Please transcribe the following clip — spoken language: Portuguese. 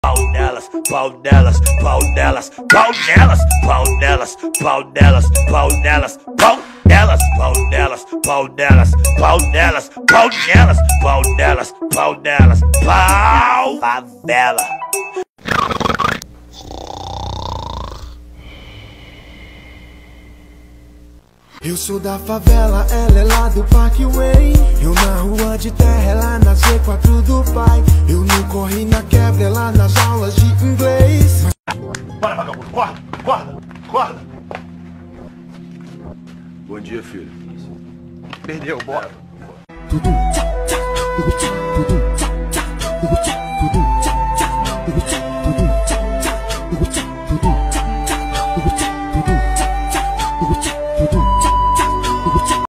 delas, pau delas, pau delas, pau delas, pau delas, pau delas, pau delas, pau delas, pau delas, pau delas, pau delas, pau delas, pau delas, pau delas, pau favela. Eu sou da favela, ela é lá do Parkway. Eu na rua de terra, ela na Z4 do pai. Eu não corri na quebra, ela nas aulas de inglês. Bora, vagabundo, corda, corda, corda. Bom dia, filho. Perdeu, bora. Tudo tchá tchá, tudo tchá, tudo tchá tchá, tudo tchá.